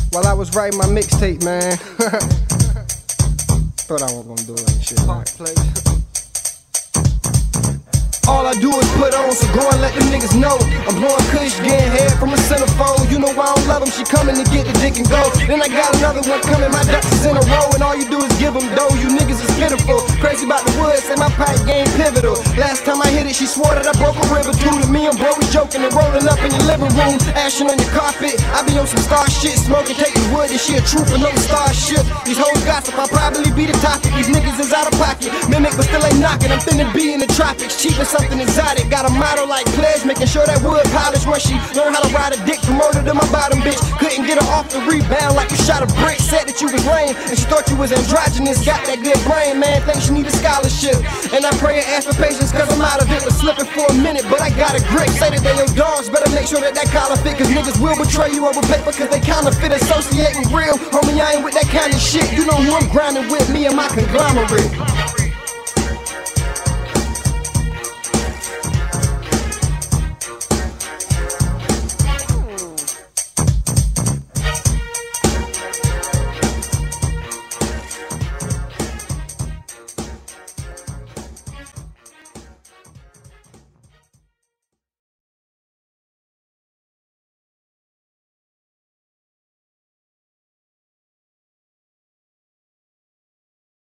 while I was writing my mixtape, man. Thought I wasn't gonna do it and shit, right? All I do is put on, so go and let them niggas know I'm blowing kush, getting head from a centerfold. You know I don't love them, she coming to get the dick and go. Then I got another one coming, my ducks is in a row. And all you do is give them dough, you niggas is pitiful. Crazy about the woods, and my pipe game pivotal. Last time I hit it, she swore that I broke a river too. To me, I'm broke, joking and rolling up in your living room, ashing on your carpet. I be on some star shit, smoking, taking wood, and she a trooper, no starship. These hoes gossip, I'll probably be the topic. These niggas is out of pocket, mimic but still ain't knocking. I'm finna be in the tropics, cheap and something exotic. Got a model like Pledge, making sure that wood polish. When she learned how to ride a dick, promoted to my bottom bitch. Couldn't get her off the rebound like you shot a brick. Said that you was lame, and she thought you was androgynous. Got that good brain, man, think she need a scholarship. And I pray and ask for patience, cause I'm out of it. Was slipping for a minute, but I got a grip. Say that they your dogs, better make sure that that collar fit. Cause niggas will betray you over paper, cause they counterfeit. Associating real, homie, I ain't with that kind of shit. You know who I'm grinding with, me and my conglomerate.